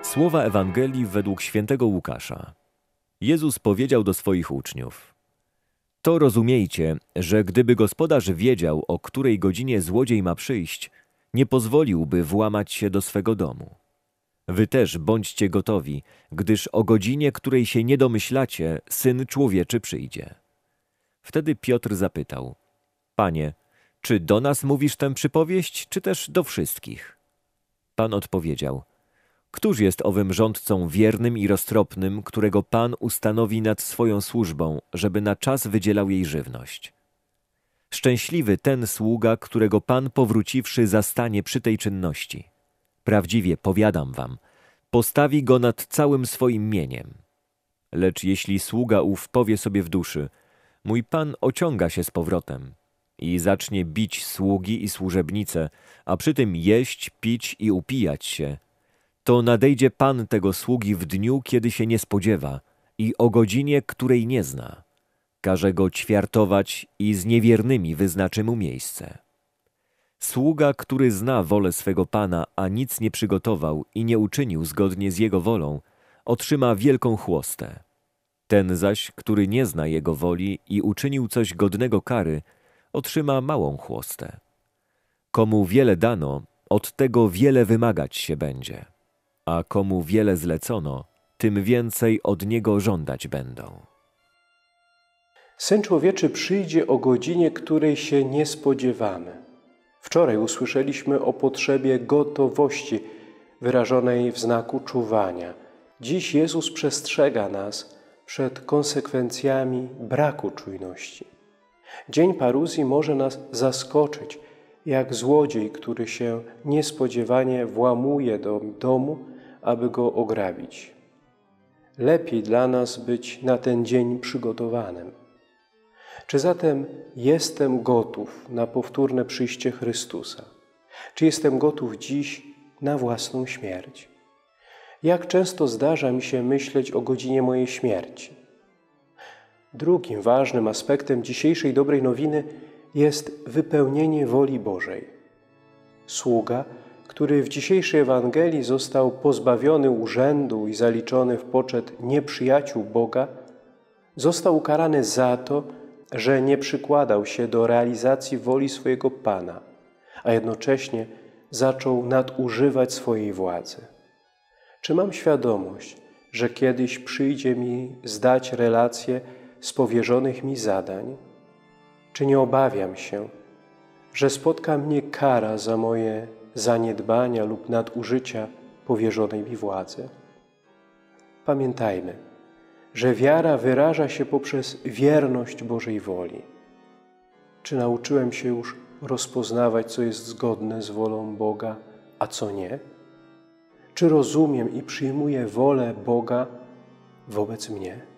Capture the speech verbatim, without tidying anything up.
Słowa Ewangelii według świętego Łukasza. Jezus powiedział do swoich uczniów: To rozumiejcie, że gdyby gospodarz wiedział, o której godzinie złodziej ma przyjść, nie pozwoliłby włamać się do swego domu. Wy też bądźcie gotowi, gdyż o godzinie, której się nie domyślacie, Syn Człowieczy przyjdzie. Wtedy Piotr zapytał: Panie, czy do nas mówisz tę przypowieść, czy też do wszystkich? Pan odpowiedział: Któż jest owym rządcą wiernym i roztropnym, którego Pan ustanowi nad swoją służbą, żeby na czas wydzielał jej żywność? Szczęśliwy ten sługa, którego Pan powróciwszy zastanie przy tej czynności. Prawdziwie powiadam wam, postawi go nad całym swoim mieniem. Lecz jeśli sługa ów powie sobie w duszy: Mój Pan ociąga się z powrotem, i zacznie bić sługi i służebnice, a przy tym jeść, pić i upijać się, to nadejdzie Pan tego sługi w dniu, kiedy się nie spodziewa i o godzinie, której nie zna. Każe go ćwiartować i z niewiernymi wyznaczy mu miejsce. Sługa, który zna wolę swego Pana, a nic nie przygotował i nie uczynił zgodnie z jego wolą, otrzyma wielką chłostę. Ten zaś, który nie zna jego woli i uczynił coś godnego kary, otrzyma małą chłostę. Komu wiele dano, od tego wiele wymagać się będzie, a komu wiele zlecono, tym więcej od niego żądać będą. Syn Człowieczy przyjdzie o godzinie, której się nie spodziewamy. Wczoraj usłyszeliśmy o potrzebie gotowości wyrażonej w znaku czuwania. Dziś Jezus przestrzega nas przed konsekwencjami braku czujności. Dzień paruzji może nas zaskoczyć, jak złodziej, który się niespodziewanie włamuje do domu, aby go ograbić. Lepiej dla nas być na ten dzień przygotowanym. Czy zatem jestem gotów na powtórne przyjście Chrystusa? Czy jestem gotów dziś na własną śmierć? Jak często zdarza mi się myśleć o godzinie mojej śmierci? Drugim ważnym aspektem dzisiejszej dobrej nowiny jest wypełnienie woli Bożej. Sługa, który w dzisiejszej Ewangelii został pozbawiony urzędu i zaliczony w poczet nieprzyjaciół Boga, został ukarany za to, że nie przykładał się do realizacji woli swojego Pana, a jednocześnie zaczął nadużywać swojej władzy. Czy mam świadomość, że kiedyś przyjdzie mi zdać relację z powierzonych mi zadań? Czy nie obawiam się, że spotka mnie kara za moje zaniedbania lub nadużycia powierzonej mi władzy? Pamiętajmy, że wiara wyraża się poprzez wierność Bożej woli. Czy nauczyłem się już rozpoznawać, co jest zgodne z wolą Boga, a co nie? Czy rozumiem i przyjmuję wolę Boga wobec mnie?